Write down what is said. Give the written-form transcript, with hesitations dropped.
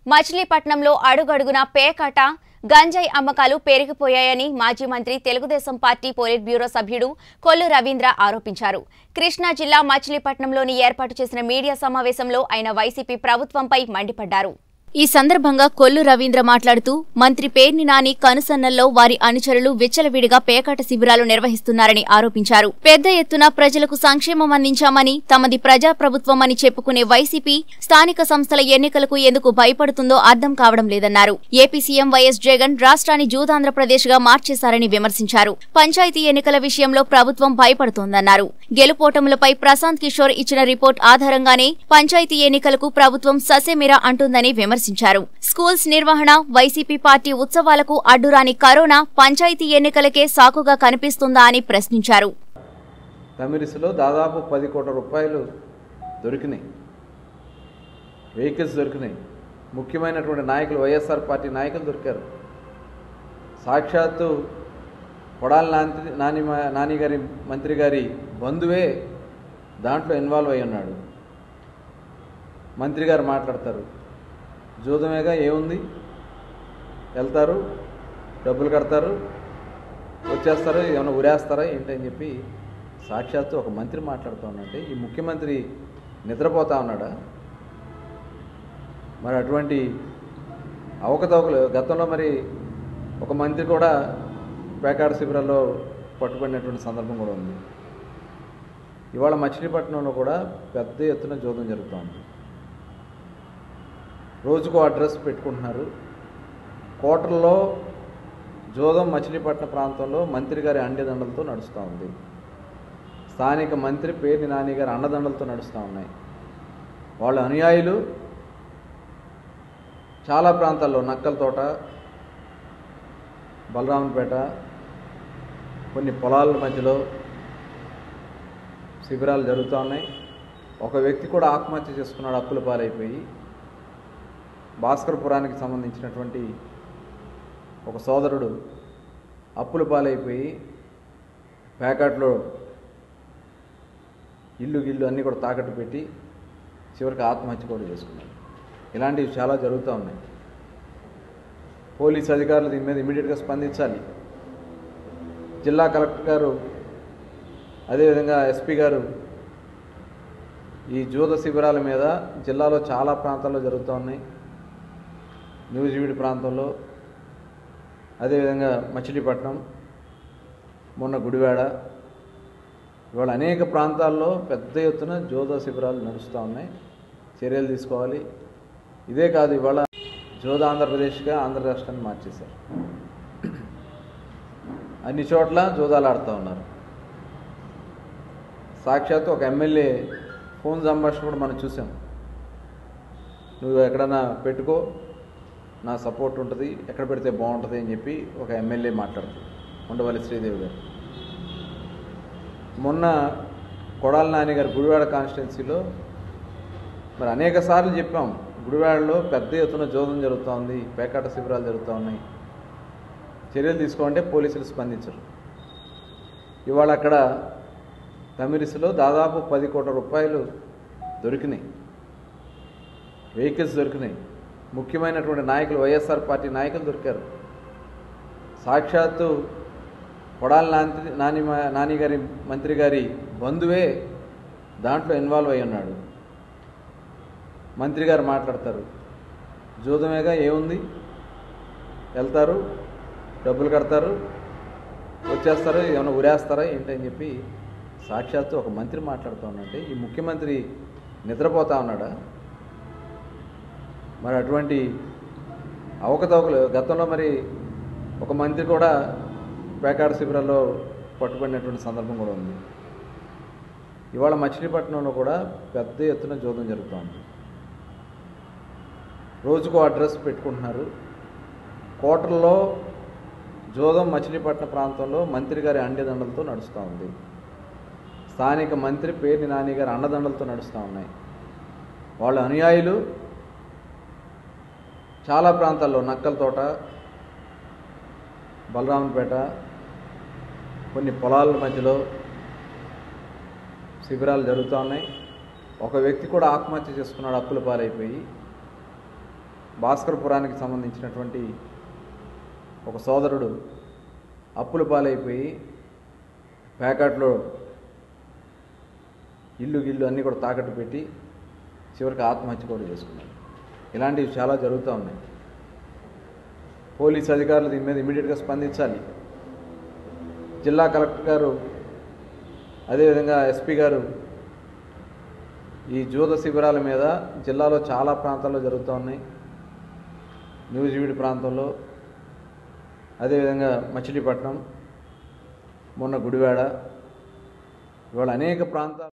మచిలీపట్నంలో అడుగడుగునా పేకాట, గంజాయి అమ్మకాలు పెరిగిపోయాయని మాజీ మంత్రి తెలుగుదేశం పార్టీ పోలిట్ బ్యూరో సభ్యుడు కొల్లు రవీంద్ర ఆరోపించారు. కృష్ణా జిల్లా మచిలీపట్నంలోని ఏర్పాటు చేసిన మీడియా సమావేశంలో ఆయన వైసీపీ ప్రభుత్వంపై మండిపడ్డారు. ఈ సందర్భంగా కొల్లు రవీంద్ర మాట్లాడుతూ మంత్రి పేర్ని నాని కనుసన్నల్లో వారి అనుచరులు విచ్చలవిడిగా పేకాట శిబిరాలు నిర్వహిస్తున్నారని ఆరోపించారు. పెద్ద ఎత్తున ప్రజలకు సంక్షేమం అందించామని, తమది ప్రజాప్రభుత్వమని చెప్పుకునే వైసీపీ స్థానిక సంస్థల ఎన్నికలకు ఎందుకు భయపడుతుందో అర్థం కావడం లేదన్నారు. ఏపీ సీఎం వైఎస్ జగన్ రాష్ట్రాన్ని జూదాంధ్రప్రదేశ్ గా మార్చేశారని విమర్శించారు. పంచాయతీ ఎన్నికల విషయంలో ప్రభుత్వం భయపడుతోందన్నారు. గెలుపోటములపై ప్రశాంత్ కిషోర్ ఇచ్చిన రిపోర్ట్ ఆధారంగానే పంచాయతీ ఎన్నికలకు ప్రభుత్వం ససేమిరా అంటుందని విమర్శించారు. స్కూల్స్ నిర్వహణ, వైసీపీ పార్టీ ఉత్సవాలకు అడ్డురాని కరోనా పంచాయతీ ఎన్నికలకే సాకుగా కనిపిస్తుందా అని ప్రశ్నించారు. తమిరిసిలో దాదాపు 10 కోట్ల రూపాయలు దొరికినాయి, వెహికల్స్ దొరికినాయి. ముఖ్యమైనటువంటి నాయకులు, వైఎస్ఆర్ పార్టీ నాయకులు దొరికారు. సాక్షాత్తు కొడాలి నాని గారి మంత్రి గారి బంధువే దాంట్లో ఇన్వాల్వ్ అయి ఉన్నాడు. మంత్రి గారు మాట్లాడతారు, జూదమేగా ఏముంది, వెళ్తారు, డబ్బులు కడతారు, వచ్చేస్తారు, ఏమైనా ఉరేస్తారా ఏంటని చెప్పి సాక్షాత్తు ఒక మంత్రి మాట్లాడుతూ ఉన్నట్టే ఈ ముఖ్యమంత్రి నిద్రపోతా ఉన్నాడా? మరి అటువంటి అవకతవకలు గతంలో మరి ఒక మంత్రి కూడా పేకాట శిబిరాల్లో పట్టుబడినటువంటి సందర్భం కూడా ఉంది. ఇవాళ మచిలీపట్నంలో కూడా పెద్ద ఎత్తున జూదం జరుగుతూ ఉంది. రోజుకో అడ్రస్ పెట్టుకుంటున్నారు. కోటల్లో జూదం మచిలీపట్నం ప్రాంతంలో మంత్రి గారి అండదండలతో నడుస్తూ ఉంది. స్థానిక మంత్రి పేర్ని నాని గారి అండదండలతో నడుస్తూ ఉన్నాయి. వాళ్ళ అనుయాయులు చాలా ప్రాంతాల్లో నక్కలతోట, బలరామపేట, కొన్ని పొలాల మధ్యలో శిబిరాలు జరుగుతూ ఉన్నాయి. ఒక వ్యక్తి కూడా ఆత్మహత్య చేసుకున్నాడు, అప్పుల పాలైపోయి. భాస్కరపురానికి సంబంధించినటువంటి ఒక సోదరుడు అప్పుల పాలైపోయి పేకాట్లో ఇల్లు అన్నీ కూడా తాకట్టు పెట్టి చివరికి ఆత్మహత్య కూడా చేసుకున్నాడు. ఇలాంటివి చాలా జరుగుతూ ఉన్నాయి. పోలీసు అధికారులు దీని మీద ఇమీడియట్గా స్పందించాలి. జిల్లా కలెక్టర్ గారు, అదేవిధంగా ఎస్పీ గారు ఈ జూద శిబిరాల మీద జిల్లాలో చాలా ప్రాంతాల్లో జరుగుతూ ఉన్నాయి. న్యూజివీడు ప్రాంతంలో, అదేవిధంగా మచిలీపట్నం, మొన్న గుడివాడ, ఇవాళ అనేక ప్రాంతాల్లో పెద్ద ఎత్తున జూద శిబిరాలు నడుస్తూ ఉన్నాయి. చర్యలు తీసుకోవాలి. ఇదే కాదు, ఇవాళ జూద ఆంధ్రప్రదేశ్గా ఆంధ్ర రాష్ట్రాన్ని మార్చేశారు. అన్ని చోట్ల జూదాలు ఆడుతూ ఉన్నారు. సాక్షాత్తు ఒక ఎమ్మెల్యే ఫోన్ సంభాషణ కూడా మనం చూసాం. నువ్వు ఎక్కడన్నా పెట్టుకో, నా సపోర్ట్ ఉంటుంది, ఎక్కడ పెడితే బాగుంటుంది అని చెప్పి ఒక ఎమ్మెల్యే మాట్లాడుతుంది, ఉండవల్లి శ్రీదేవి గారు. మొన్న కొడాలి నాని గారు గుడివాడ కాన్స్టిట్యున్సీలో మరి అనేక సార్లు చెప్పాం, గుడివాడలో పెద్ద ఎత్తున జూదం జరుగుతూ ఉంది, పేకాట శిబిరాలు జరుగుతూ ఉన్నాయి, చర్యలు తీసుకోమంటే పోలీసులు స్పందించరు. ఇవాళ అక్కడ తమిరిసిలో దాదాపు 10 కోట్ల రూపాయలు దొరికినాయి, వెహికల్స్ దొరికినాయి. ముఖ్యమైనటువంటి నాయకులు, వైఎస్ఆర్ పార్టీ నాయకులు దొరికారు. సాక్షాత్తు కొడాలి నాని గారి మంత్రి గారి బంధువే దాంట్లో ఇన్వాల్వ్ అయి ఉన్నాడు. మంత్రి గారు మాట్లాడతారు, జూదమేగా ఏముంది, వెళ్తారు, డబ్బులు కడతారు, వచ్చేస్తారు, ఏమైనా ఉరేస్తారా ఏంటని చెప్పి సాక్షాత్తు ఒక మంత్రి మాట్లాడుతూ ఉన్నట్టే ఈ ముఖ్యమంత్రి నిద్రపోతా ఉన్నాడా? మరి అటువంటి అవకతవకలు గతంలో మరి ఒక మంత్రి కూడా పేకాట శిబిరాల్లో పట్టుబడినటువంటి సందర్భం కూడా ఉంది. ఇవాళ మచిలీపట్నంలో కూడా పెద్ద ఎత్తున జూదం జరుగుతూ ఉంది. రోజుకో అడ్రస్ పెట్టుకుంటున్నారు. కోటల్లో జూదం మచిలీపట్నం ప్రాంతంలో మంత్రి గారి అండదండలతో నడుస్తూ ఉంది. స్థానిక మంత్రి పేర్ని నాని గారి అండదండలతో నడుస్తూ ఉన్నాయి. వాళ్ళ అనుయాయులు చాలా ప్రాంతాల్లో నక్కలతోట, బలరామపేట, కొన్ని పొలాల మధ్యలో శిబిరాలు జరుగుతూ ఉన్నాయి. ఒక వ్యక్తి కూడా ఆత్మహత్య చేసుకున్నాడు, అప్పుల పాలైపోయి. భాస్కర్పురానికి సంబంధించినటువంటి ఒక సోదరుడు అప్పుల పాలైపోయి ప్యాకెట్లో ఇల్లు అన్నీ కూడా తాకట్టు పెట్టి చివరికి ఆత్మహత్య కూడా చేసుకున్నాడు. ఇలాంటివి చాలా జరుగుతూ ఉన్నాయి. పోలీస్ అధికారులు దీని మీద ఇమీడియట్గా స్పందించాలి. జిల్లా కలెక్టర్ గారు అదేవిధంగా ఎస్పీ గారు ఈ జూద శిబిరాల మీద జిల్లాలో చాలా ప్రాంతాల్లో జరుగుతూ ఉన్నాయి. న్యూజివీడు ప్రాంతంలో, అదేవిధంగా మచిలీపట్నం, మొన్న గుడివాడ, ఇవాళ అనేక ప్రాంతాలు